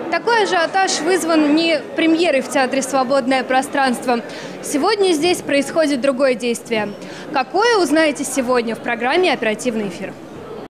Такой ажиотаж вызван не премьерой в Театре «Свободное пространство». Сегодня здесь происходит другое действие. Какое, узнаете сегодня в программе «Оперативный эфир».